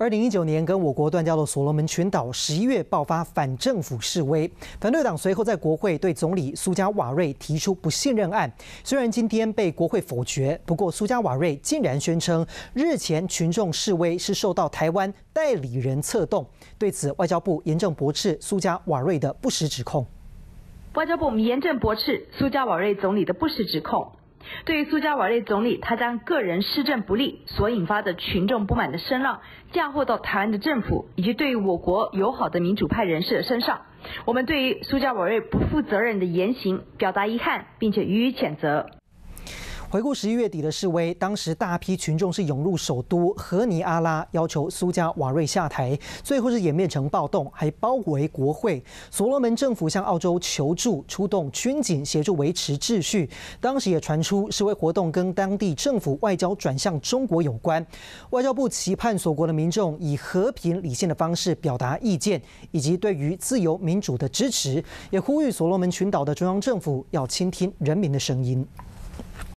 2019年跟我国断交的所罗门群岛11月爆发反政府示威，反对党随后在国会对总理苏加瓦瑞提出不信任案。虽然今天被国会否决，不过苏加瓦瑞竟然宣称日前群众示威是受到台湾代理人策动。对此，外交部严正驳斥苏加瓦瑞的不实指控。 外交部我们严正驳斥苏加瓦瑞总理的不实指控。对于苏加瓦瑞总理他将个人施政不力所引发的群众不满的声浪嫁祸到台湾的政府以及对于我国友好的民主派人士的身上，我们对于苏加瓦瑞不负责任的言行表达遗憾，并且予以谴责。 回顾11月底的示威，当时大批群众是涌入首都荷尼阿拉，要求苏加瓦瑞下台，最后是演变成暴动，还包围国会。所罗门政府向澳洲求助，出动军警协助维持秩序。当时也传出示威活动跟当地政府外交转向中国有关。外交部期盼所国的民众以和平理性的方式表达意见，以及对于自由民主的支持，也呼吁所罗门群岛的中央政府要倾听人民的声音。